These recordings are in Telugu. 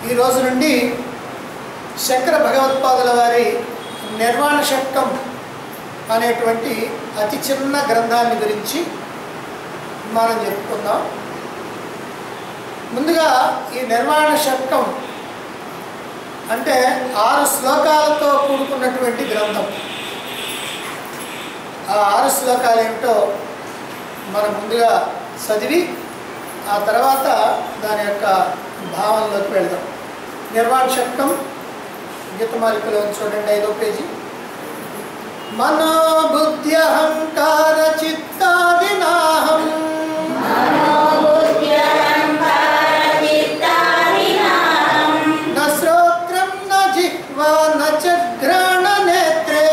ఈ రోజు నుండి శంకర భగవత్పాదుల వారి నిర్వాణ షట్కం అనేటువంటి అతి చిన్న గ్రంథాన్ని గురించి మనం చెప్పుకుందాం. ముందుగా ఈ నిర్వాణ షట్కం అంటే 6 శ్లోకాలతో కూడుకున్నటువంటి గ్రంథం. ఆ 6 శ్లోకాలు ఏమిటో మనం ముందుగా చదివి ఆ తర్వాత దాని యొక్క భావంలోకి వెళ్దాం. నిర్వాణ షట్కం గీతమాలికలో చూడండి, 5వ పేజీ. మనోబుద్ధ్యహంకార చిత్తాదినాహం న శ్రోత్రం న జిహ్వా న చఘ్రాణ నేత్రే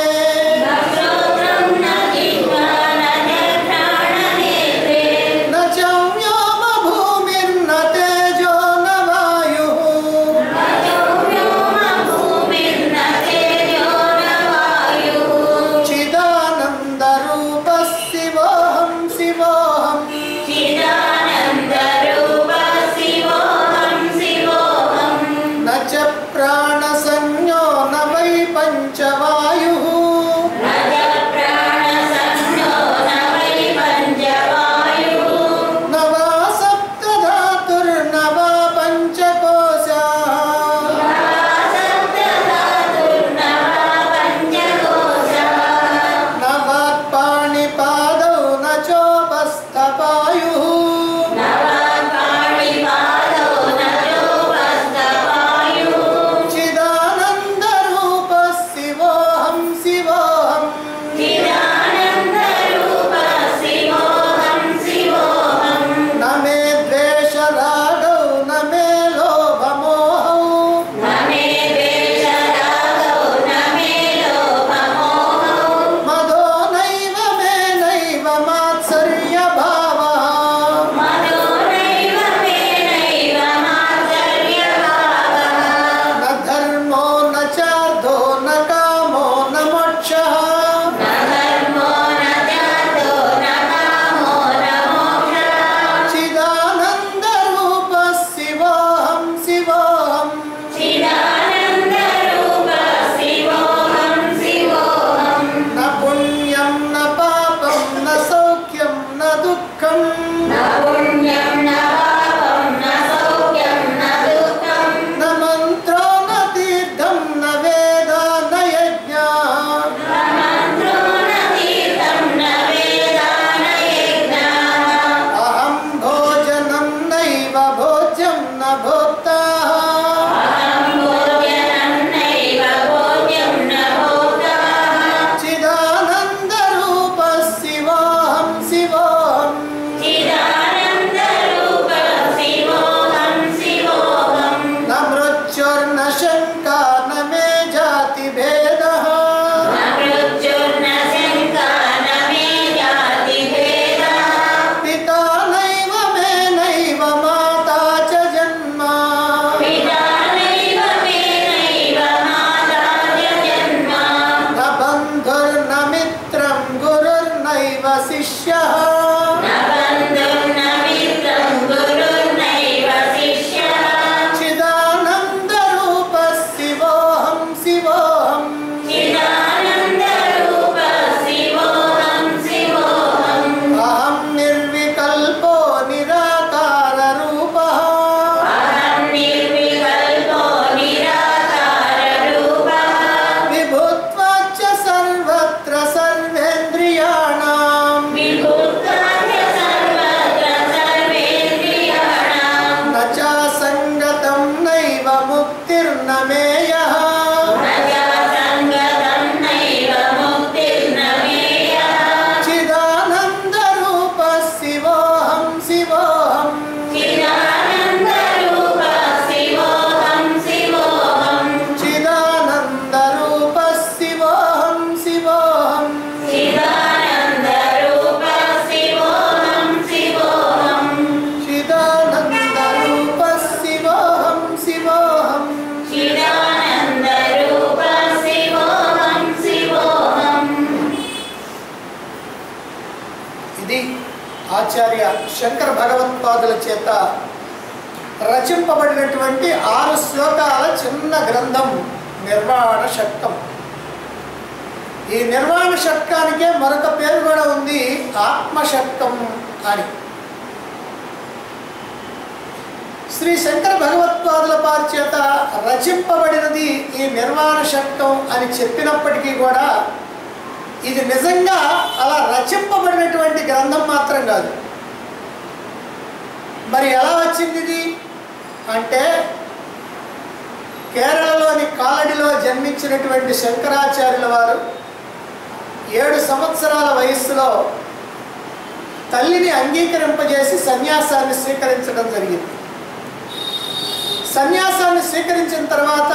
న చవ్యోమ భూమిర్న తేజో న వాయుః చిదానంద రూపః శివోహం శివోహం న చ ప్రాణ సంజ్ఞో న వై పంచవాయుః న వా సప్తధాతుర్న వా పంచకోశాః న వాక్పాణిపాదౌ న చోపస్థపాయుః చిదానంద రూపః శివోహం శివోహం న మే ద్వేష రాగౌ న మే లోభ మోహౌ మదో నైవ మే నైవ మాత్సర్య భావః న ధర్మో న చార్థో న కామో న మోక్షః చిదానంద రూపః శివోహం శివోహం న పుణ్యం న పాపం న సౌఖ్యం న దుఃఖం న మంత్రో న తీర్థం న వేద న యజ్ఞః అహం భోజనం నైవ భోజ్యం న భోక్తాః చిదానంద రూపః శివోహం శివోహం న మృత్యుర్న శంకా న మే జాతి భేదః పితా నైవ మే నైవ మాతా చ జన్మ న బంధుర్న మిత్రం గురుర్నైవ శిష్యః చిదానంద రూపః శివోహం శివోహం అహం నిర్వికల్పో నిరాకార రూపః విభుత్వాచ్చ సర్వత్ర సర్వేంద్రియాణాం న చ సంగతం నైవ ముక్తిర్న మేయః చిదానంద రూపః శివోహం శివోహం చిదానంద రూపః శివోహం శివోహం చిదానంద రూపః శివోహం శివోహం ఇది ఆచార్య శంకర భగవత్పాదుల చేత రచింపబడినటువంటి 6 శ్లోకాల చిన్న గ్రంథం నిర్వాణ షట్కం. ఈ నిర్వాణ షట్కానికే మరొక పేరు కూడా ఉంది, ఆత్మ షట్కం అని. శ్రీ శంకర భగవత్పాదుల వారి చేత రచింపబడినది ఈ నిర్వాణ షట్కం అని చెప్పినప్పటికీ కూడా ఇది నిజంగా అలా రచింపబడినటువంటి గ్రంథం మాత్రం కాదు. మరి ఎలా వచ్చింది ఇది అంటే, కేరళలోని కాలడిలో జన్మించినటువంటి శంకరాచార్యుల వారు 7 సంవత్సరాల వయస్సులో తల్లిని అంగీకరింపజేసి సన్యాసాన్ని స్వీకరించడం జరిగింది. సన్యాసాన్ని స్వీకరించిన తర్వాత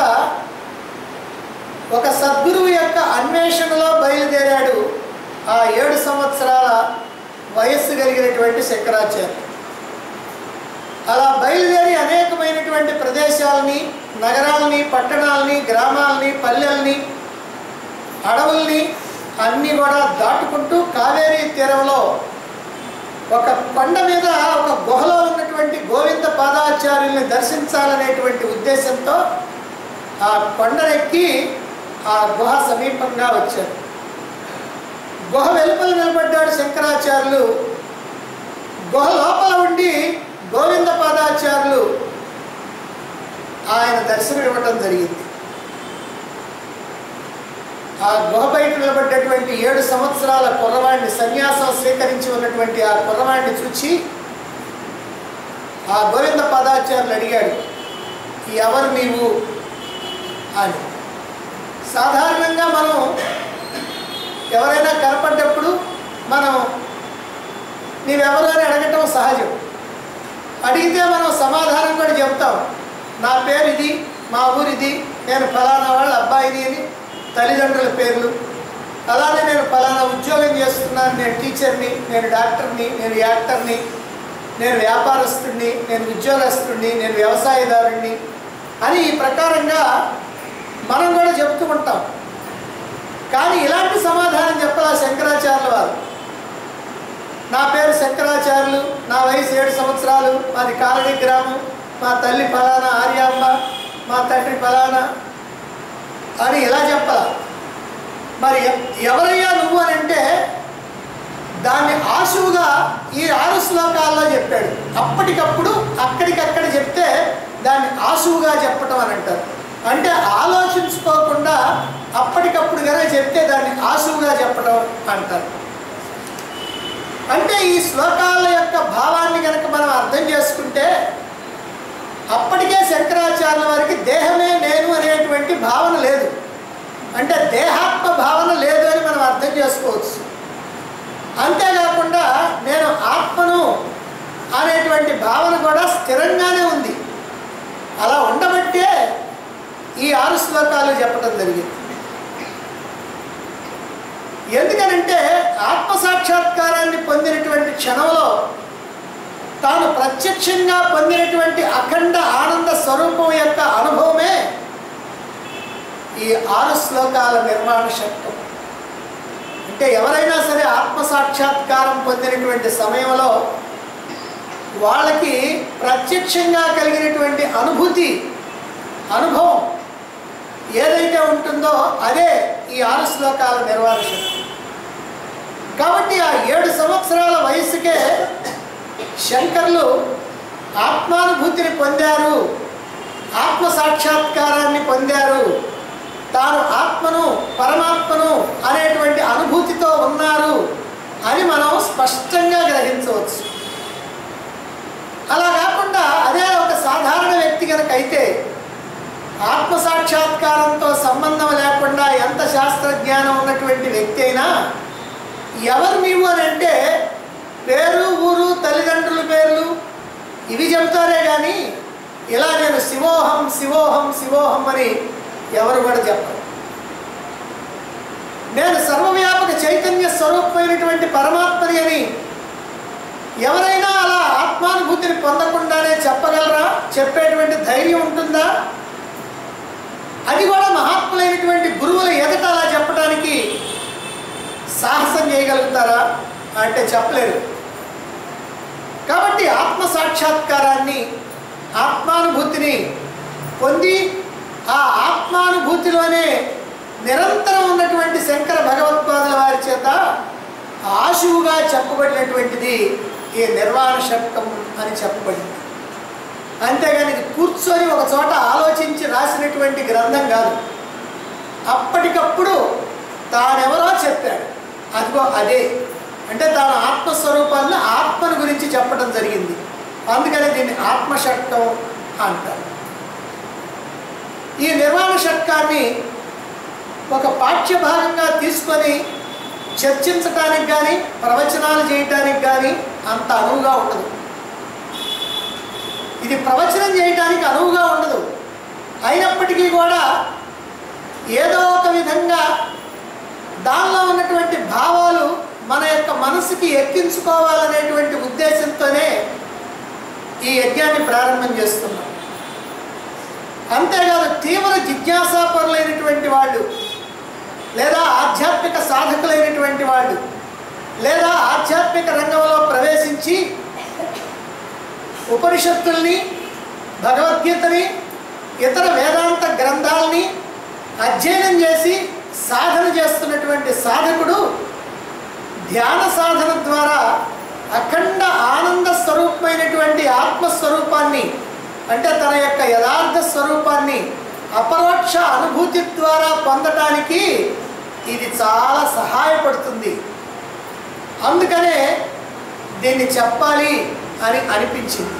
ఒక సద్గురువు యొక్క అన్వేషణలో బయలుదేరాడు ఆ 7 సంవత్సరాల వయస్సు కలిగినటువంటి శంకరాచార్య. అలా బయలుదేరి అనేకమైనటువంటి ప్రదేశాలని, నగరాలని, పట్టణాలని, గ్రామాలని, పల్లెల్ని, అడవుల్ని అన్నీ కూడా దాటుకుంటూ కావేరీ తీరంలో ఒక కొండ మీద ఒక గుహలో ఉన్నటువంటి గోవింద పాదాచార్యుల్ని దర్శించాలనేటువంటి ఉద్దేశంతో ఆ కొండనెక్కి ఆ గుహ సమీపంగా వచ్చారు. గుహ వెలుపల నిలబడ్డాడు శంకరాచార్యులు. గుహ లోపల ఉండి గోవింద పాదాచార్యులు ఆయన దర్శనం ఇవ్వటం జరిగింది. ఆ గుహ బయట నిలబడ్డటువంటి 7 సంవత్సరాల కుర్రవాడిని, సన్యాసం స్వీకరించి ఉన్నటువంటి ఆ కుర్రవాడిని చూచి ఆ గోవింద పాదాచార్యులు అడిగాడు, ఎవరు నీవు అని. సాధారణంగా మనం ఎవరైనా కనపడ్డప్పుడు మనం నీవెవరు అని అడగటం సహజం. అడిగితే మనం సమాధానం కూడా చెప్తాం, నా పేరు ఇది, మా ఊరిది, నేను ఫలానా వాళ్ళ అబ్బాయిని అని తల్లిదండ్రుల పేర్లు. అలానే నేను ఫలానా ఉద్యోగం చేస్తున్నాను, నేను టీచర్ని, నేను డాక్టర్ని, నేను యాక్టర్ని, నేను వ్యాపారస్తుడిని, నేను ఉద్యోగస్తుడిని, నేను వ్యవసాయదారుడిని అని ఈ ప్రకారంగా మనం కూడా చెప్తూ ఉంటాం. కానీ ఇలాంటి సమాధానం చెప్పాలా శంకరాచార్యుల వారు. నా పేరు శంకరాచార్యులు, నా వయసు 7 సంవత్సరాలు, మాది కాలనీ గ్రామం, మా తల్లి ఫలానా ఆర్యాంబ, మా తండ్రి ఫలానా అని ఇలా చెప్పాలా. మరి ఎవరయ్యా నువ్వు అని అంటే దాన్ని ఆశువుగా ఈ 6 శ్లోకాల్లో చెప్పాడు. అప్పటికప్పుడు అక్కడికక్కడ చెప్తే దాన్ని ఆశువుగా చెప్పటం అని అంటారు. అంటే ఆలోచించుకోకుండా అప్పటికప్పుడుగానే చెప్తే దాన్ని ఆశువుగా చెప్పడం అంటారు. అంటే ఈ శ్లోకాల యొక్క భావాన్ని కనుక మనం అర్థం చేసుకుంటే అప్పటికే శంకరాచార్యుల వారికి దేహమే నేను అనేటువంటి భావన లేదు, అంటే దేహాత్మ భావన లేదు అని మనం అర్థం చేసుకోవచ్చు. అంతేకాకుండా నేను ఆత్మను అనేటువంటి భావన కూడా స్థిరంగానే ఉంది. అలా ఉండబట్టే ఈ 6 శ్లోకాలు చెప్పడం జరిగింది. ఎందుకనంటే ఆత్మసాక్షాత్కారాన్ని పొందినటువంటి క్షణంలో తాను ప్రత్యక్షంగా పొందినటువంటి అఖండ ఆనంద స్వరూపం యొక్క అనుభవమే ఈ 6 శ్లోకాల నిర్మాణ శక్తం. అంటే ఎవరైనా సరే ఆత్మసాక్షాత్కారం పొందినటువంటి సమయంలో వాళ్ళకి ప్రత్యక్షంగా కలిగినటువంటి అనుభవం ఏదైతే ఉంటుందో అదే ఈ 6 శ్లోకాల నిర్వాణ శక్తి. కాబట్టి ఆ 7 సంవత్సరాల వయసుకే శంకర్లు ఆత్మానుభూతిని పొందారు, ఆత్మ సాక్షాత్కారాన్ని పొందారు, తాను ఆత్మను పరమాత్మను అనేటువంటి అనుభూతితో ఉన్నారు అని మనం స్పష్టంగా గ్రహించవచ్చు. అలా కాకుండా అదే ఒక సాధారణ వ్యక్తి కనుక అయితే ఆత్మసాక్షాత్కారంతో సంబంధం లేకుండా ఎంత శాస్త్రజ్ఞానం ఉన్నటువంటి వ్యక్తి అయినా ఎవరు నీవు అని అంటే పేరు, ఊరు, తల్లిదండ్రుల పేర్లు ఇవి చెబుతారే కానీ ఇలా నేను శివోహం శివోహం శివోహం అని ఎవరు కూడా చెప్పరు. నేను సర్వవ్యాపక చైతన్య స్వరూపమైనటువంటి పరమాత్మని అని ఎవరైనా అలా ఆత్మానుభూతిని పొందకుండానే చెప్పగలరా? చెప్పేటువంటి ధైర్యం ఉంటుందా? అది కూడా మహాత్ములైనటువంటి గురువుల ఎదుట అలా చెప్పడానికి సాహసం చేయగలుగుతారా అంటే చెప్పలేరు. కాబట్టి ఆత్మ సాక్షాత్కారాన్ని ఆత్మానుభూతిని పొంది ఆ ఆత్మానుభూతిలోనే నిరంతరం ఉన్నటువంటి శంకర భగవత్పాదుల వారి చేత ఆశువుగా చెప్పబడినటువంటిది ఈ నిర్వాణ షట్కం అని చెప్పబడింది. అంతేగాని ఇది కూర్చొని ఒక చోట ఆలోచించి రాసినటువంటి గ్రంథం కాదు. అప్పటికప్పుడు తానెవరో చెప్పాడు, అదిగో అదే అంటే తాను ఆత్మస్వరూపాన్ని ఆత్మను గురించి చెప్పడం జరిగింది. అందుకని దీన్ని ఆత్మషట్కం అంటారు. ఈ నిర్వాణ షట్కాన్ని ఒక పాఠ్యభాగంగా తీసుకొని చర్చించడానికి కానీ ప్రవచనాలు చేయటానికి కానీ అంత అనువుగా ఉండదు. ఇది ప్రవచనం చేయటానికి అనువుగా ఉండదు. అయినప్పటికీ కూడా ఏదో ఒక విధంగా దానిలో ఉన్నటువంటి భావాలు మన యొక్క మనసుకి ఎక్కించుకోవాలనేటువంటి ఉద్దేశంతోనే ఈ యజ్ఞాన్ని ప్రారంభం చేస్తున్నాం. అంతేకాదు తీవ్ర జిజ్ఞాసాపరులైనటువంటి వాళ్ళు, లేదా ఆధ్యాత్మిక సాధకులైనటువంటి వాళ్ళు, లేదా ఆధ్యాత్మిక రంగంలో ప్రవేశించి ఉపనిషత్తుల్ని, భగవద్గీతని, ఇతర వేదాంత గ్రంథాలని అధ్యయనం చేసి సాధన చేస్తున్నటువంటి సాధకుడు ధ్యాన సాధన ద్వారా అఖండ ఆనంద స్వరూపమైనటువంటి ఆత్మస్వరూపాన్ని, అంటే తన యొక్క యథార్థ స్వరూపాన్ని అపరోక్ష అనుభూతి ద్వారా పొందటానికి ఇది చాలా సహాయపడుతుంది. అందుకనే దీన్ని చెప్పాలి అని అనిపించింది.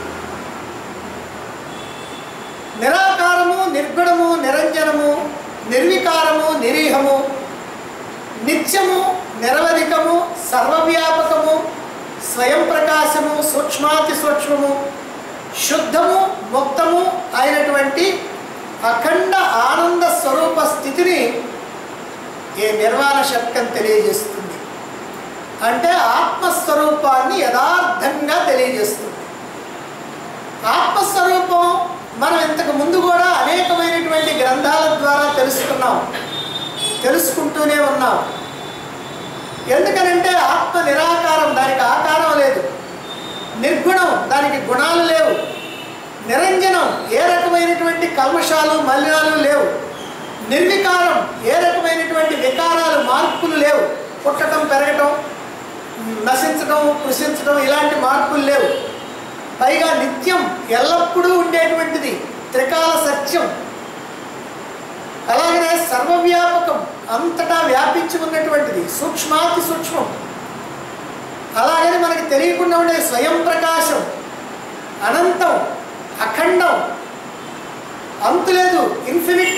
నిరాకారము, నిర్గుణము, నిరంజనము, నిర్వికారము, నిరీహము, నిత్యము, నిరవధికము, సర్వవ్యాపకము, స్వయం ప్రకాశము, సూక్ష్మాతి సూక్ష్మము, శుద్ధము, ముక్తము అయినటువంటి అఖండ ఆనంద స్వరూప స్థితిని ఈ నిర్వాణ షట్కం తెలియజేస్తుంది. అంటే ఆత్మస్వరూపాన్ని యథార్థంగా తెలియజేస్తుంది. ఆత్మస్వరూపం మనం ఇంతకు ముందు కూడా అనేకమైనటువంటి గ్రంథాల ద్వారా తెలుసుకుంటూనే ఉన్నాం. ఎందుకనంటే ఆత్మ నిరాకారం, దానికి ఆకారం లేదు. నిర్గుణం, దానికి గుణాలు లేవు. నిరంజనం, ఏ రకమైనటువంటి కల్మషాలు మలినాలు లేవు. నిర్వికారం, ఏ రకమైనటువంటి వికారాలు మార్పులు లేవు. పుట్టడం, పెరగటం, నశించడం, కృషించడం ఇలాంటి మార్పులు లేవు. పైగా నిత్యం, ఎల్లప్పుడూ ఉండేటువంటిది, త్రికాల సత్యం. అలాగనే సర్వవ్యాపకం, అంతటా వ్యాపించి ఉన్నటువంటిది, సూక్ష్మాతి సూక్ష్మం. అలాగని మనకి తెలియకుండా ఉండే స్వయం ప్రకాశం, అనంతం, అఖండం, అంతులేదు, ఇన్ఫినిట్.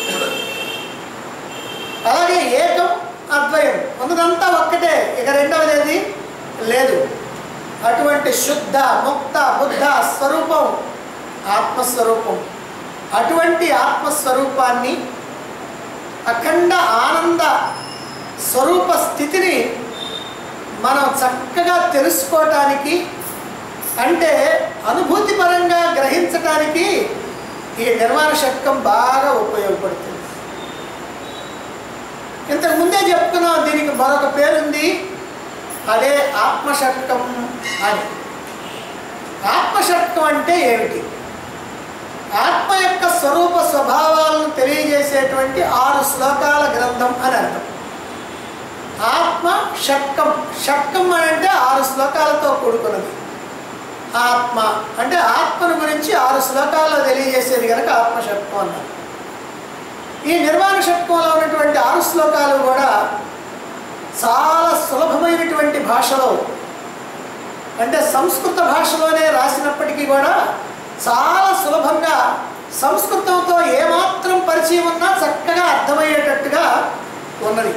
అలాగే ఏకం, అద్వయం, ఉన్నదంతా ఒక్కటే, ఇక రెండవది లేదు. అటువంటి శుద్ధ, ముక్త, బుద్ధ స్వరూపం ఆత్మస్వరూపం. అటువంటి ఆత్మస్వరూపాన్ని, అఖండ ఆనంద స్వరూప స్థితిని మనం చక్కగా తెలుసుకోవటానికి, అంటే అనుభూతిపరంగా గ్రహించటానికి ఈ నిర్వాణ షట్కం బాగా ఉపయోగపడుతుంది. ఇంతకు ముందే చెప్పుకున్నాం, దీనికి మరొక పేరుంది, అదే ఆత్మషట్కం అని. ఆత్మషట్కం అంటే ఏమిటి? ఆత్మ యొక్క స్వరూప స్వభావాలను తెలియజేసేటువంటి 6 శ్లోకాల గ్రంథం అని అర్థం. ఆత్మ షట్కం, షట్కం అని అంటే 6 శ్లోకాలతో కూడుకున్నది. ఆత్మ అంటే ఆత్మను గురించి 6 శ్లోకాల్లో తెలియజేసేది కనుక ఆత్మషట్కం అన్నారు. ఈ నిర్వాణ షట్కంలో ఉన్నటువంటి 6 శ్లోకాలు కూడా చాలా సులభమైనటువంటి భాషలో, అంటే సంస్కృత భాషలోనే రాసినప్పటికీ కూడా చాలా సులభంగా, సంస్కృతంతో ఏమాత్రం పరిచయం ఉన్నా చక్కగా అర్థమయ్యేటట్టుగా ఉన్నది.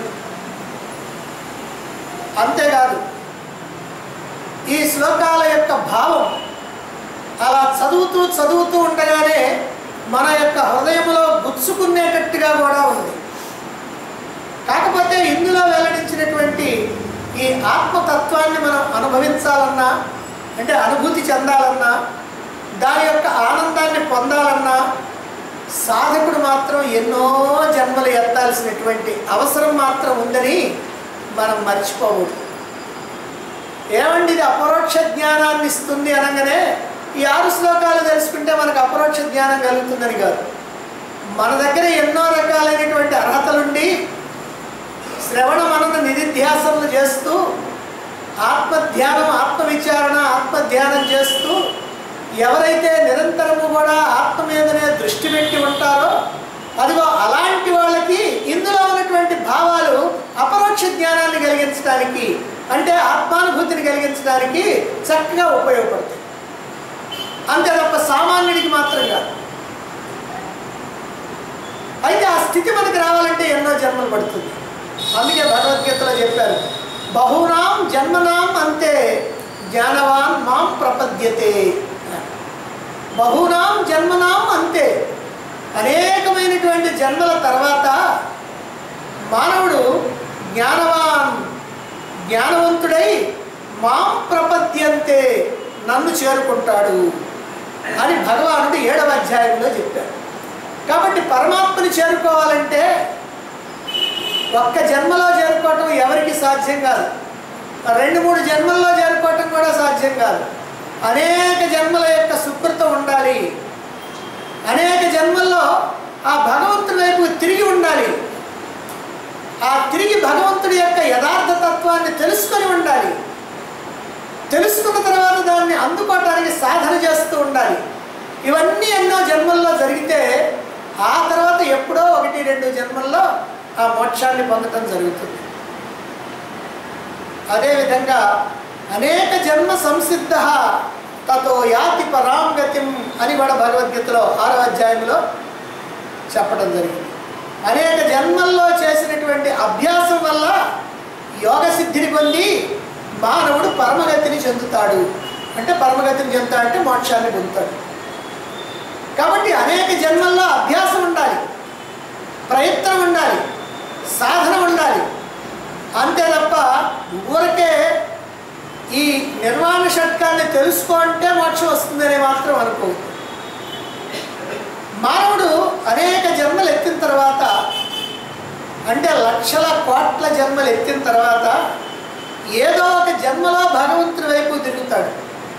అంతేకాదు, ఈ శ్లోకాల యొక్క భావం అలా చదువుతూ ఉండగానే మన యొక్క హృదయంలో గుచ్చుకునేటట్టుగా కూడా ఉంది. కాకపోతే ఇందులో వెల్లడించినటువంటి ఈ ఆత్మతత్వాన్ని మనం అనుభవించాలన్నా, అంటే అనుభూతి చెందాలన్నా, దాని యొక్క ఆనందాన్ని పొందాలన్నా సాధకుడు మాత్రం ఎన్నో జన్మలు ఎత్తాల్సినటువంటి అవసరం మాత్రం ఉందని మనం మర్చిపోకూడదు. ఏమండి ఇది అపరోక్ష జ్ఞానాన్ని ఇస్తుంది అనగానే ఈ 6 శ్లోకాలు తెలుసుకుంటే మనకు అపరోక్ష జ్ఞానం కలుగుతుందని కాదు. మన దగ్గర ఎన్నో రకాలైనటువంటి అర్హతలుండి శ్రవణ మనన నిధిధ్యాసనలు చేస్తూ ఆత్మధ్యానం, ఆత్మవిచారణ, ఆత్మధ్యానం చేస్తూ ఎవరైతే నిరంతరము కూడా ఆత్మ మీదనే దృష్టి పెట్టి ఉంటారో అదిగో అలాంటి వాళ్ళకి ఇందులో ఉన్నటువంటి భావాలు అపరోక్ష జ్ఞానాన్ని కలిగించడానికి, అంటే ఆత్మానుభూతిని కలిగించడానికి చక్కగా ఉపయోగపడతాయి. అంతే తప్ప సామాన్యుడికి మాత్రం కాదు. అయితే ఆ స్థితి మనకు రావాలంటే ఎన్నో జన్మలు పడుతుంది. అందుకే భగవద్గీతలో చెప్పారు, బహూనాం జన్మనాం అంతే జ్ఞానవాన్ మాం ప్రపద్యతే. బహూనాం జన్మనాం అంతే, అనేకమైనటువంటి జన్మల తర్వాత మానవుడు జ్ఞానవంతుడై మాం ప్రపద్యంతే, నన్ను చేరుకుంటాడు అని భగవానుడు 7వ అధ్యాయంలో చెప్పారు. కాబట్టి పరమాత్మని చేరుకోవాలంటే ఒక్క జన్మలో చేరుకోవటం ఎవరికి సాధ్యం కాదు, 2-3 జన్మల్లో చేరుకోవటం కూడా సాధ్యం కాదు. అనేక జన్మల యొక్క సుకృతం ఉండాలి. అనేక జన్మల్లో ఆ భగవంతుడి వైపు తిరిగి ఉండాలి. ఆ తిరిగి భగవంతుడి యొక్క యథార్థ తత్వాన్ని తెలుసుకొని ఉండాలి. తెలుసుకున్న తర్వాత దాన్ని అందుకోవటానికి సాధన చేస్తూ ఉండాలి. ఇవన్నీ ఎన్నో జన్మల్లో జరిగితే ఆ తర్వాత ఎప్పుడో 1-2 జన్మల్లో ఆ మోక్షాన్ని పొందటం జరుగుతుంది. అదేవిధంగా అనేక జన్మ సంసిద్ధ తతో యాతి పరాం గతిం అని కూడా భగవద్గీతలో 6వ అధ్యాయంలో చెప్పడం జరిగింది. అనేక జన్మల్లో చేసినటువంటి అభ్యాసం వల్ల యోగ సిద్ధిని పొంది మానవుడు పరమగతిని చెందుతాడు. అంటే పరమగతిని చెందుతాడంటే మోక్షాన్ని పొందుతాడు. కాబట్టి అనేక జన్మల్లో అభ్యాసం ఉండాలి, ప్రయత్నం ఉండాలి, సాధన ఉండాలి. అంతే తప్ప ఊరికే ఈ నిర్వాణ షట్కాన్ని తెలుసుకుంటే మోక్షం వస్తుందని మాత్రం అనుకోవద్దు. మానవుడు అనేక జన్మలు ఎత్తిన తర్వాత, అంటే లక్షల కోట్ల జన్మలు ఎత్తిన తర్వాత ఏదో ఒక జన్మలో భగవంతుడి వైపు తిరుగుతాడు.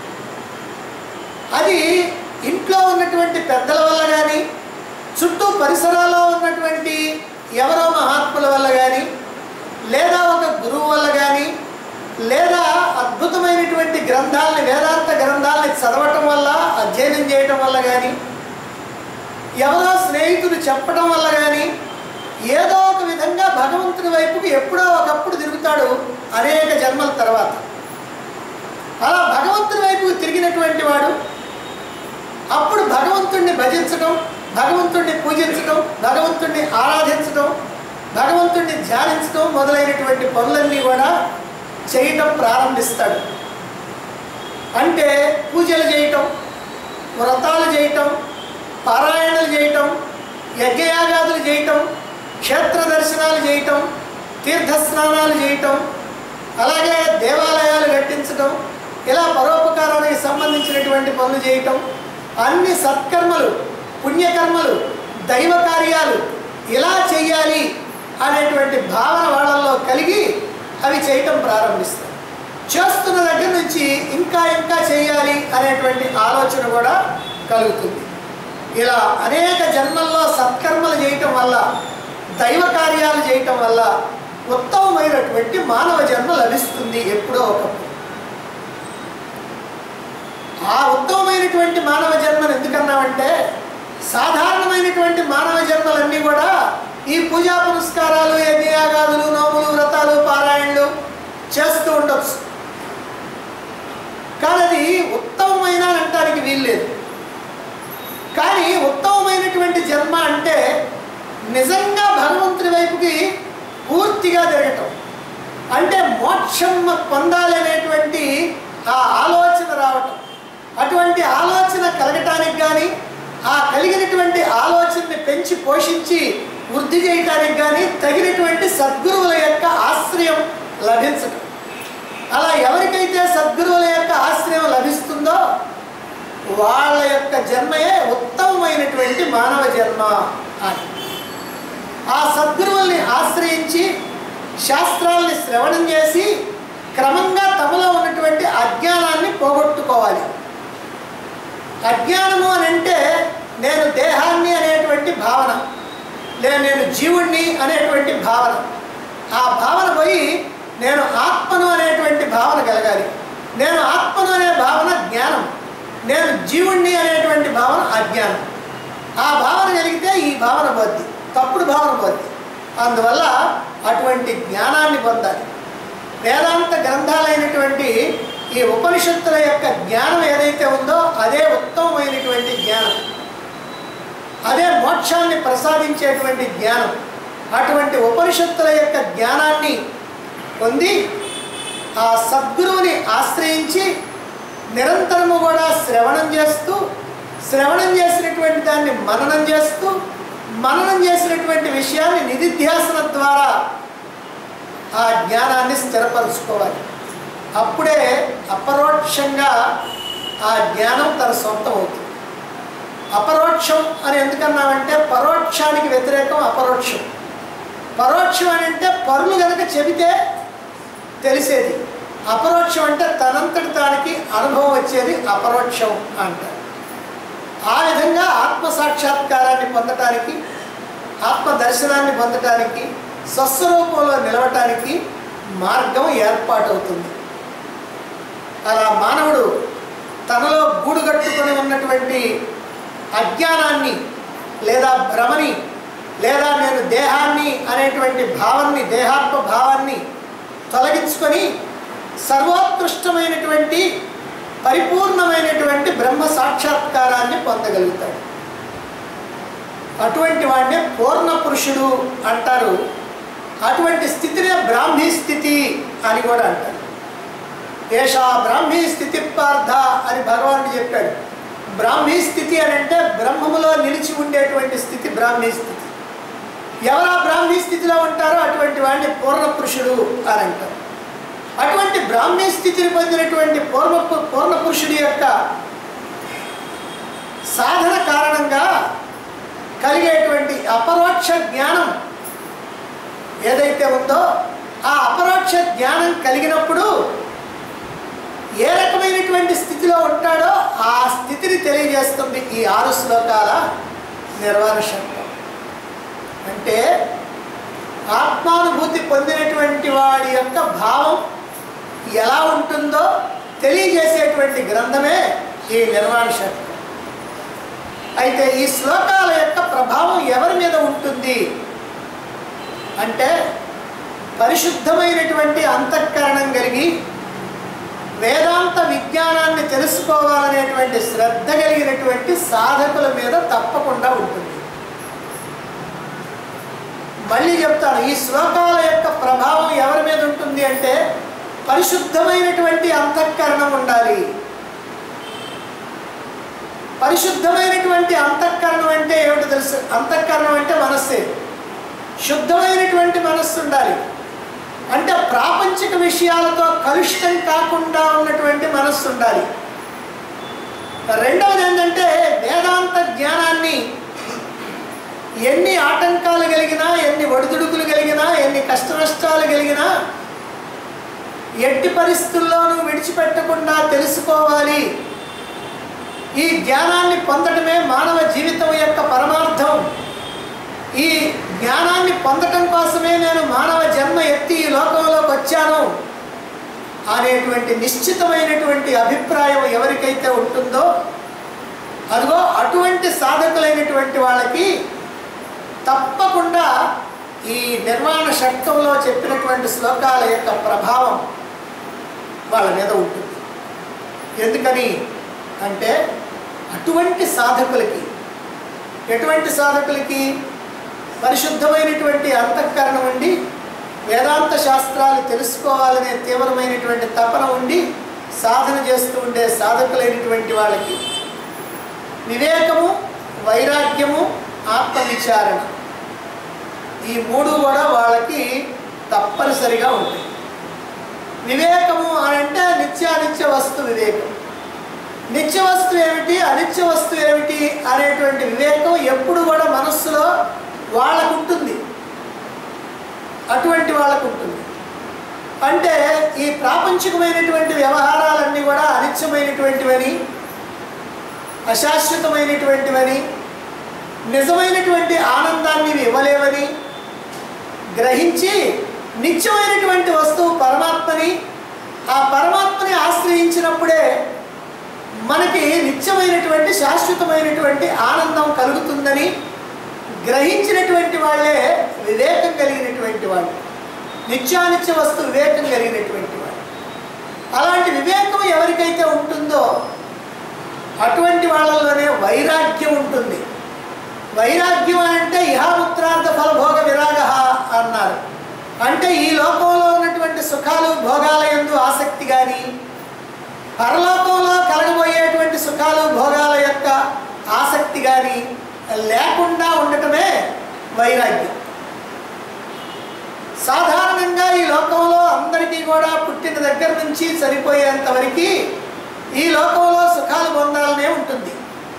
అది ఇంట్లో ఉన్నటువంటి పెద్దల వల్ల కానీ, చుట్టూ పరిసరాల్లో ఉన్నటువంటి ఎవరో మహాత్ముల వల్ల కానీ, లేదా ఒక గురువు వల్ల కానీ, లేదా అద్భుతమైనటువంటి గ్రంథాలని, వేదాంత గ్రంథాలని చదవటం వల్ల, అధ్యయనం చేయటం వల్ల కానీ, ఎవరో స్నేహితులు చెప్పడం వల్ల కానీ, ఏదో ఒక విధంగా భగవంతుడి వైపుకి ఎప్పుడో ఒకప్పుడు తిరుగుతాడు అనేక జన్మల తర్వాత. అలా భగవంతుడి వైపుకి తిరిగినటువంటి వాడు అప్పుడు భగవంతుడిని భజించడం, భగవంతుడిని పూజించడం, భగవంతుడిని ఆరాధించడం, భగవంతుడిని ధ్యానించడం మొదలైనటువంటి పనులన్నీ కూడా చేయటం ప్రారంభిస్తాడు. అంటే పూజలు చేయటం, వ్రతాలు చేయటం, పారాయణలు చేయటం, యజ్ఞయాగాదులు చేయటం, క్షేత్ర దర్శనాలు చేయటం, తీర్థస్నానాలు చేయటం, అలాగే దేవాలయాలు కట్టించటం, ఇలా పరోపకారానికి సంబంధించినటువంటి పనులు చేయటం, అన్ని సత్కర్మలు, పుణ్యకర్మలు, దైవ కార్యాలు ఇలా చెయ్యాలి అనేటువంటి భావన వాళ్ళల్లో కలిగి అవి చేయటం ప్రారంభిస్తాయి. చేస్తున్న దగ్గర నుంచి ఇంకా ఇంకా చేయాలి అనేటువంటి ఆలోచన కూడా కలుగుతుంది. ఇలా అనేక జన్మల్లో సత్కర్మలు చేయటం వల్ల, దైవ కార్యాలు చేయటం వల్ల ఉత్తమమైనటువంటి మానవ జన్మ లభిస్తుంది ఎప్పుడో ఒకప్పుడు. ఆ ఉత్తమమైనటువంటి మానవ జన్మను ఎందుకన్నామంటే, సాధారణమైనటువంటి మానవ జన్మలన్నీ కూడా ఈ పూజా పురస్కారాలు, యజ్ఞయాగాదులు, నోములు, వ్రతాలు, పారాయణలు చేస్తూ ఉండొచ్చు. కానీ అది ఉత్తమమైన అనటానికి వీల్లేదు. కానీ ఉత్తమమైనటువంటి జన్మ అంటే నిజంగా భగవంతుడి వైపుకి పూర్తిగా తిరగటం, అంటే మోక్షం పొందాలి అనేటువంటి ఆ ఆలోచన రావటం. అటువంటి ఆలోచన కలగటానికి కానీ, ఆ కలిగినటువంటి ఆలోచనని పెంచి పోషించి వృద్ధి చేయటానికి కానీ తగినటువంటి సద్గురువుల యొక్క ఆశ్రయం లభించటం. అలా ఎవరికైతే సద్గురువుల యొక్క ఆశ్రయం లభిస్తుందో వాళ్ళ యొక్క జన్మయే ఉత్తమమైనటువంటి మానవ జన్మ అని. ఆ సద్గురువుల్ని ఆశ్రయించి శాస్త్రాలని శ్రవణం చేసి క్రమంగా తమలో ఉన్నటువంటి అజ్ఞానాన్ని పోగొట్టుకోవాలి. అజ్ఞానము అని అంటే నేను దేహాన్ని అనేటువంటి భావన, నేను జీవుణ్ణి అనేటువంటి భావన. ఆ భావన పోయి నేను ఆత్మను అనేటువంటి భావన కలగాలి. నేను ఆత్మను అనే భావన జ్ఞానం, నేను జీవుణ్ణి అనేటువంటి భావన అజ్ఞానం. ఆ భావన కలిగితే ఈ భావన పోద్ది, తప్పుడు భావన పోద్ది. అందువల్ల అటువంటి జ్ఞానాన్ని పొందాలి. వేదాంత గ్రంథాలైనటువంటి ఈ ఉపనిషత్తుల యొక్క జ్ఞానం ఏదైతే ఉందో అదే ఉత్తమమైనటువంటి జ్ఞానం, అదే మోక్షాన్ని ప్రసాదించేటువంటి జ్ఞానం. అటువంటి ఉపనిషత్తుల యొక్క జ్ఞానాన్ని పొంది ఆ సద్గురువుని ఆశ్రయించి నిరంతరము కూడా శ్రవణం చేస్తూ, శ్రవణం చేసినటువంటి దాన్ని మననం చేస్తూ, మననం చేసినటువంటి విషయాన్ని నిధిధ్యాసన ద్వారా ఆ జ్ఞానాన్ని స్థిరపరచుకోవాలి. అప్పుడే అపరోక్షంగా ఆ జ్ఞానం తన సొంతం అవుతుంది. అపరోక్షం అని ఎందుకన్నామంటే పరోక్షానికి వ్యతిరేకం అపరోక్షం. పరోక్షం అని అంటే పరులు కనుక చెబితే తెలిసేది, అపరోక్షం అంటే తనంతటి దానికి అనుభవం వచ్చేది అపరోక్షం అంటారు. ఆ విధంగా ఆత్మ సాక్షాత్కారాన్ని పొందటానికి, ఆత్మ దర్శనాన్ని పొందటానికి, స్వస్వరూపంలో నిలవటానికి మార్గం ఏర్పాటవుతుంది. అలా మానవుడు తనలో గూడుగట్టుకొని ఉన్నటువంటి అజ్ఞానాన్ని లేదా భ్రమని లేదా నేను దేహాన్ని అనేటువంటి భావాన్ని, దేహాత్మ భావాన్ని తొలగించుకొని సర్వోత్కృష్టమైనటువంటి పరిపూర్ణమైనటువంటి బ్రహ్మ సాక్షాత్కారాన్ని పొందగలుగుతాడు. అటువంటి వాడినే పూర్ణ పురుషుడు అంటారు. అటువంటి స్థితినే బ్రాహ్మీ స్థితి అని కూడా అంటారు. ఏషా బ్రాహ్మీ స్థితి పార్థ అని భగవానుడు చెప్పాడు. బ్రాహ్మీ స్థితి అని అంటే బ్రహ్మములో నిలిచి ఉండేటువంటి స్థితి బ్రాహ్మీ స్థితి. ఎవరు ఆ బ్రాహ్మీ స్థితిలో ఉంటారో అటువంటి వాడిని పూర్ణ పురుషుడు అని అంటారు. అటువంటి బ్రాహ్మీ స్థితిని పొందినటువంటి పూర్ణ పురుషుడి యొక్క సాధన కారణంగా కలిగేటువంటి అపరోక్ష జ్ఞానం ఏదైతే ఉందో ఆ అపరోక్ష జ్ఞానం కలిగినప్పుడు ఏ రకమైనటువంటి స్థితిలో ఉంటాడో ఆ స్థితిని తెలియజేస్తుంది ఈ 6 శ్లోకాల నిర్వాణ శబ్దం. అంటే ఆత్మానుభూతి పొందినటువంటి వాడి యొక్క భావం ఎలా ఉంటుందో తెలియజేసేటువంటి గ్రంథమే ఈ నిర్వాణ శబ్దం. అయితే ఈ శ్లోకాల యొక్క ప్రభావం ఎవరి మీద ఉంటుంది అంటే పరిశుద్ధమైనటువంటి అంతఃకరణం కలిగి వేదాంత విజ్ఞానాన్ని తెలుసుకోవాలనేటువంటి శ్రద్ధ కలిగినటువంటి సాధకుల మీద తప్పకుండా ఉంటుంది. మళ్ళీ చెప్తాను, ఈ శ్లోకాల యొక్క ప్రభావం ఎవరి మీద ఉంటుంది అంటే పరిశుద్ధమైనటువంటి అంతఃకరణం ఉండాలి. పరిశుద్ధమైనటువంటి అంతఃకరణం అంటే ఏమిటో తెలుసు? అంతఃకరణం అంటే మనస్సే. శుద్ధమైనటువంటి మనస్సు ఉండాలి. అంటే ప్రాపంచిక విషయాలతో కలుషితం కాకుండా ఉన్నటువంటి మనస్సు ఉండాలి. రెండవది ఏంటంటే వేదాంత జ్ఞానాన్ని ఎన్ని ఆటంకాలు కలిగినా, ఎన్ని ఒడిదుడుకులు కలిగినా, ఎన్ని కష్ట నష్టాలు కలిగినా ఎట్టి పరిస్థితుల్లోనూ విడిచిపెట్టకుండా తెలుసుకోవాలి. ఈ జ్ఞానాన్ని పొందడమే మానవ జీవితం యొక్క పరమార్థం. ఈ జ్ఞానాన్ని పొందటం కోసమే నేను మానవ జన్మ ఎత్తి ఈ లోకంలోకి వచ్చాను అనేటువంటి నిశ్చితమైనటువంటి అభిప్రాయం ఎవరికైతే ఉంటుందో అదిగో అటువంటి సాధకులైనటువంటి వాళ్ళకి తప్పకుండా ఈ నిర్వాణ షట్కంలో చెప్పినటువంటి శ్లోకాల యొక్క ప్రభావం వాళ్ళ మీద ఉంటుంది. ఎందుకని అంటే అటువంటి సాధకులకి, ఎటువంటి సాధకులకి పరిశుద్ధమైనటువంటి అంతఃకరణం ఉండి వేదాంత శాస్త్రాలు తెలుసుకోవాలనే తీవ్రమైనటువంటి తపన ఉండి సాధన చేస్తూ ఉండే సాధకులైనటువంటి వాళ్ళకి వివేకము, వైరాగ్యము, ఆత్మవిచారణ ఈ 3 కూడా వాళ్ళకి తప్పనిసరిగా ఉంటాయి. వివేకము అని అంటే నిత్యానిత్య వస్తు వివేకం. నిత్య వస్తువు ఏమిటి, అనిత్య వస్తువు ఏమిటి అనేటువంటి వివేకం ఎప్పుడు కూడా మనస్సులో వాళ్ళకు ఉంటుంది. అటువంటి వాళ్ళకు ఉంటుంది. అంటే ఈ ప్రాపంచికమైనటువంటి వ్యవహారాలన్నీ కూడా అనిత్యమైనటువంటివని, అశాశ్వతమైనటువంటివని, నిజమైనటువంటి ఆనందాన్ని ఇవ్వలేవని గ్రహించి నిత్యమైనటువంటి వస్తువు పరమాత్మని, ఆ పరమాత్మని ఆశ్రయించినప్పుడే మనకి నిత్యమైనటువంటి శాశ్వతమైనటువంటి ఆనందం కలుగుతుందని గ్రహించినటువంటి వాళ్ళే వివేకం కలిగినటువంటి వాళ్ళు, నిత్యానిత్య వస్తు వివేకం కలిగినటువంటి వాళ్ళు. అలాంటి వివేకం ఎవరికైతే ఉంటుందో అటువంటి వాళ్ళలోనే వైరాగ్యం ఉంటుంది. వైరాగ్యం అంటే ఇహాముత్రార్థ ఫలభోగ విరాగ అన్నారు. అంటే ఈ లోకంలో ఉన్నటువంటి సుఖాలు భోగాల యందు ఆసక్తి కానీ, పరలోకంలో కలగబోయేటువంటి సుఖాలు భోగాల యొక్క ఆసక్తి కానీ లేకుండా ఉండటమే వైరాగ్యం. సాధారణంగా ఈ లోకంలో అందరికీ కూడా పుట్టిన దగ్గర నుంచి చనిపోయేంత వరకు ఈ లోకంలో సుఖాలు పొందాలనే ఉంటుంది.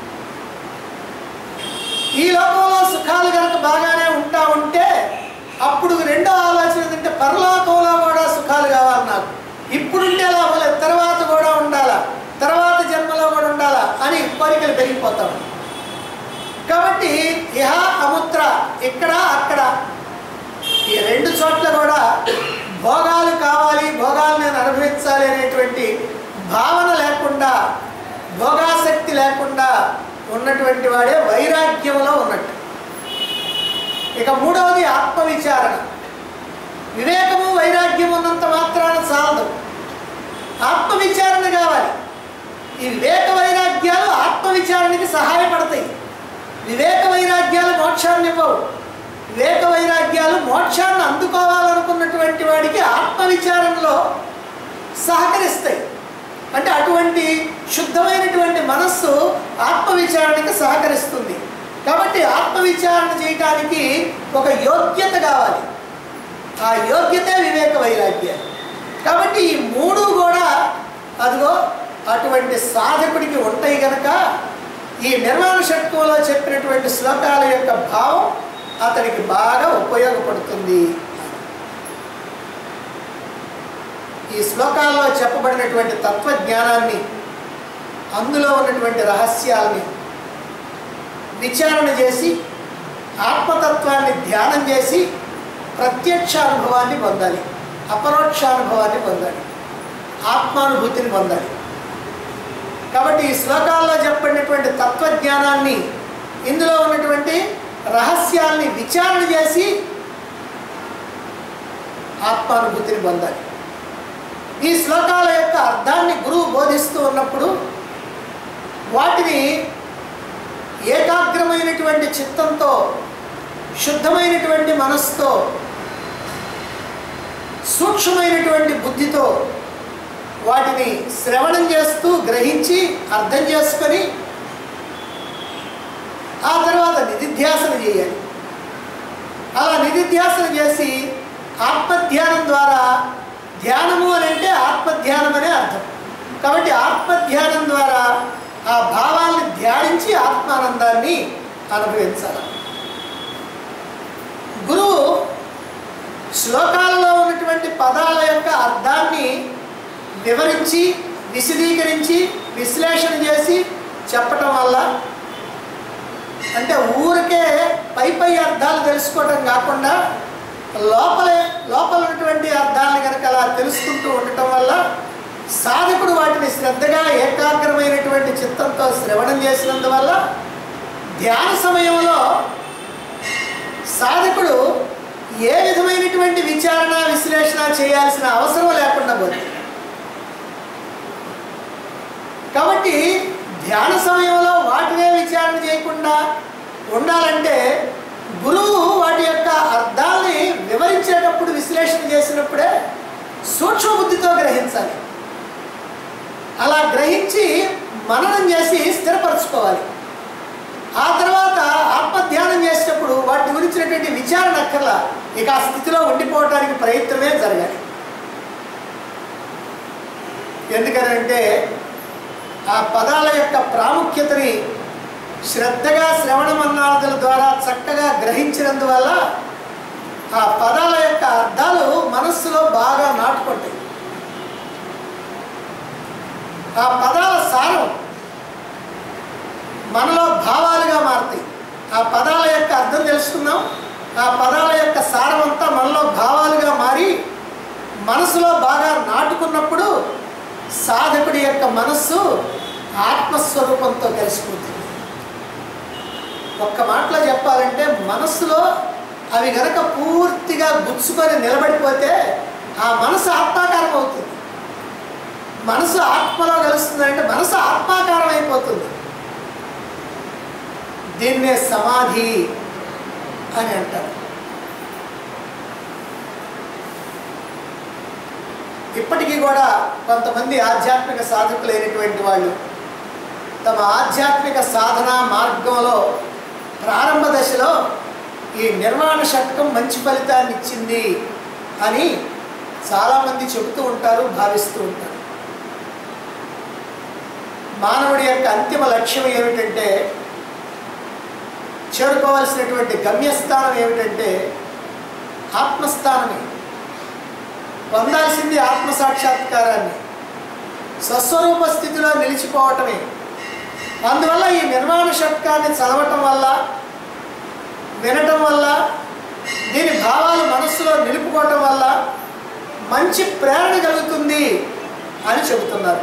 ఈ లోకంలో సుఖాలు కనుక బాగానే ఉంటా ఉంటే అప్పుడు రెండో ఆలోచన ఏంటంటే పరలోకంలో కూడా సుఖాలు కావాలి, నాకు ఇప్పుడుండే లాభాలు తర్వాత కూడా ఉండాలా, తర్వాత జన్మలో కూడా ఉండాలా అని కోరికలు పెరిగిపోతాం. కాబట్టి ఇహ అముత్ర, ఇక్కడ అక్కడ ఈ రెండు చోట్ల కూడా భోగాలు కావాలి, భోగాలు నేను అనుభవించాలి అనేటువంటి భావన లేకుండా, భోగాసక్తి లేకుండా ఉన్నటువంటి వాడే వైరాగ్యంలో ఉన్నట్టు. ఇక మూడవది ఆత్మవిచారణ. వివేకము వైరాగ్యం ఉన్నంత మాత్రాన చాలదు, ఆత్మవిచారణ కావాలి. ఈ వివేక వైరాగ్యాలు ఆత్మవిచారణకి సహాయపడతాయి. వివేక వైరాగ్యాలు మోక్షాన్ని ఇవ్వవు. వివేక వైరాగ్యాలు మోక్షాన్ని అందుకోవాలనుకున్నటువంటి వాడికి ఆత్మవిచారణలో సహకరిస్తాయి. అంటే అటువంటి శుద్ధమైనటువంటి మనస్సు ఆత్మవిచారణకి సహకరిస్తుంది. కాబట్టి ఆత్మవిచారణ చేయడానికి ఒక యోగ్యత కావాలి. ఆ యోగ్యతే వివేక వైరాగ్యాలు. కాబట్టి ఈ మూడు కూడా అదిగో అటువంటి సాధకుడికి ఉంటాయి కనుక ఈ నిర్వాణ షట్కంలో చెప్పినటువంటి శ్లోకాల యొక్క భావం అతనికి బాగా ఉపయోగపడుతుంది. ఈ శ్లోకాల్లో చెప్పబడినటువంటి తత్వజ్ఞానాన్ని, అందులో ఉన్నటువంటి రహస్యాల్ని విచారణ చేసి ఆత్మతత్వాన్ని ధ్యానం చేసి ప్రత్యక్ష అనుభవాన్ని పొందాలి, అపరోక్షానుభవాన్ని పొందాలి, ఆత్మానుభూతిని పొందాలి. కాబట్టి ఈ శ్లోకాల్లో చెప్పబడినటువంటి తత్వజ్ఞానాన్ని, ఇందులో ఉన్నటువంటి రహస్యాల్ని విచారణ చేసి ఆత్మానుభూతిని పొందాలి. ఈ శ్లోకాల యొక్క అర్థాన్ని గురువు బోధిస్తూ ఉన్నప్పుడు వాటిని ఏకాగ్రమైనటువంటి చిత్తంతో, శుద్ధమైనటువంటి మనస్సుతో, సూక్ష్మమైనటువంటి బుద్ధితో వాటిని శ్రవణం చేస్తూ గ్రహించి అర్థం చేసుకొని ఆ తర్వాత నిధిధ్యాసన చేయాలి. అలా నిధిధ్యాసన చేసి ఆత్మధ్యానం ద్వారా, ధ్యానము అని అంటే ఆత్మధ్యానం అనే అర్థం. కాబట్టి ఆత్మధ్యానం ద్వారా ఆ భావాల్ని ధ్యానించి ఆత్మానందాన్ని అనుభవించాలి. గురువు శ్లోకాలలో ఉన్నటువంటి పదాల యొక్క అర్థాన్ని వివరించి, విశదీకరించి, విశ్లేషణ చేసి చెప్పటం వల్ల, అంటే ఊరికే పై అర్థాలు తెలుసుకోవటం కాకుండా లోపల ఉన్నటువంటి అర్థాలను కనుక అలా తెలుసుకుంటూ ఉండటం వల్ల సాధకుడు వాటిని శ్రద్ధగా ఏకాగ్రమైనటువంటి చిత్తంతో శ్రవణం చేసినందువల్ల ధ్యాన సమయంలో సాధకుడు ఏ విధమైనటువంటి విచారణ, విశ్లేషణ చేయాల్సిన అవసరం లేకుండా పోతుంది. కాబట్టి ధ్యాన సమయంలో వాటినే విచారణ చేయకుండా ఉండాలంటే గురువు వాటి యొక్క అర్థాలని వివరించేటప్పుడు, విశ్లేషణ చేసినప్పుడే సూక్ష్మబుద్ధితో గ్రహించాలి. అలా గ్రహించి మననం చేసి స్థిరపరచుకోవాలి. ఆ తర్వాత ఆత్మధ్యానం చేసేటప్పుడు వాటి గురించినటువంటి విచారణ అక్కర్లా, ఇక ఆ స్థితిలో ఉండిపోవటానికి ప్రయత్నమే జరగాలి. ఎందుకనంటే ఆ పదాల యొక్క ప్రాముఖ్యతని శ్రద్ధగా శ్రవణమన్నాదుల ద్వారా చక్కగా గ్రహించినందువల్ల ఆ పదాల యొక్క అర్థాలు మనస్సులో బాగా నాటుకుంటాయి. ఆ పదాల సారం మనలో భావాలుగా మారుతాయి. ఆ పదాల యొక్క అర్థం తెలుసుకున్నాం. ఆ పదాల యొక్క సారం అంతా మనలో భావాలుగా మారి మనసులో బాగా నాటుకున్నప్పుడు సాధకుడి యొక్క మనస్సు ఆత్మస్వరూపంతో కలిసిపోతుంది. ఒక్క మాటలో చెప్పాలంటే మనస్సులో అవి గనక పూర్తిగా గుచ్చుకొని నిలబడిపోతే ఆ మనసు ఆత్మాకారం అవుతుంది. మనసు ఆత్మలో కలుస్తుందంటే మనసు ఆత్మాకారం అయిపోతుంది. దీన్నే సమాధి అని అంటారు. ఇప్పటికీ కూడా కొంతమంది ఆధ్యాత్మిక సాధకులైనటువంటి వాళ్ళు తమ ఆధ్యాత్మిక సాధన మార్గంలో ప్రారంభ దశలో ఈ నిర్వాణ షట్కం మంచి ఫలితాన్ని ఇచ్చింది అని చాలామంది చెబుతూ ఉంటారు, భావిస్తూ ఉంటారు. మానవుడి యొక్క అంతిమ లక్ష్యం ఏమిటంటే, చేరుకోవాల్సినటువంటి గమ్యస్థానం ఏమిటంటే ఆత్మస్థానమే. పొందాల్సింది ఆత్మసాక్షాత్కారాన్ని, స్వస్వరూప స్థితిలో నిలిచిపోవటమే. అందువల్ల ఈ నిర్వాణ షట్కాన్ని చదవటం వల్ల, వినటం వల్ల, దీని భావాలు మనస్సులో నిలుపుకోవటం వల్ల మంచి ప్రేరణ కలుగుతుంది అని చెబుతున్నారు.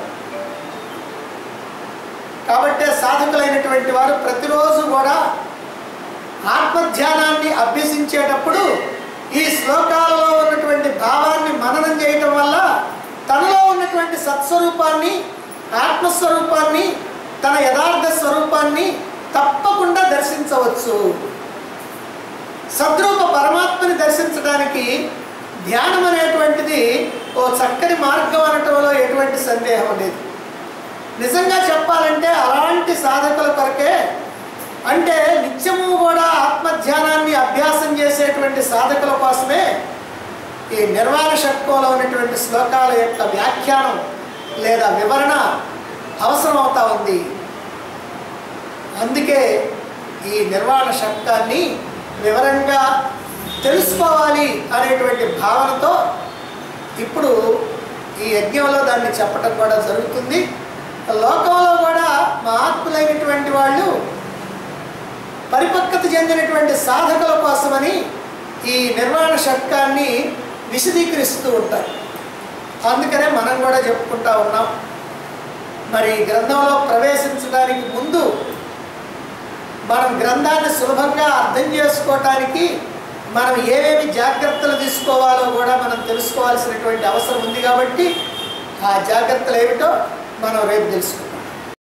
కాబట్టే సాధకులైనటువంటి వారు ప్రతిరోజు కూడా ఆత్మధ్యానాన్ని అభ్యసించేటప్పుడు ఈ శ్లోకాలలో ఉన్నటువంటి భావాన్ని మననం చేయటం వల్ల తనలో ఉన్నటువంటి సత్స్వరూపాన్ని, ఆత్మస్వరూపాన్ని, తన యథార్థ స్వరూపాన్ని తప్పకుండా దర్శించవచ్చు. సద్రూప పరమాత్మని దర్శించడానికి ధ్యానం అనేటువంటిది ఓ చక్కని మార్గం అనటంలో ఎటువంటి సందేహం లేదు. నిజంగా చెప్పాలంటే అలాంటి సాధకుల కొరకే, అంటే నిత్యము కూడా ఆత్మధ్యానాన్ని అభ్యాసం చేసేటువంటి సాధకుల కోసమే ఈ నిర్వాణ షట్కంలో ఉన్నటువంటి శ్లోకాల యొక్క వ్యాఖ్యానం లేదా వివరణ అవసరం అవుతా ఉంది. అందుకే ఈ నిర్వాణ షట్కాన్ని వివరంగా తెలుసుకోవాలి అనేటువంటి భావనతో ఇప్పుడు ఈ యజ్ఞంలో దాన్ని చెప్పటం కూడా జరుగుతుంది. లోకంలో కూడా మహాత్ములైనటువంటి వాళ్ళు పరిపక్వత చెందినటువంటి సాధకుల కోసమని ఈ నిర్వాణ షట్కాన్ని విశదీకరిస్తూ ఉంటారు. అందుకనే మనం కూడా చెప్పుకుంటా ఉన్నాం. మరి గ్రంథంలో ప్రవేశించడానికి ముందు మనం గ్రంథాన్ని సులభంగా అర్థం చేసుకోవటానికి మనం ఏమేమి జాగ్రత్తలు తీసుకోవాలో కూడా మనం తెలుసుకోవాల్సినటువంటి అవసరం ఉంది. కాబట్టి ఆ జాగ్రత్తలు ఏమిటో మనం రేపు తెలుసుకుందాం.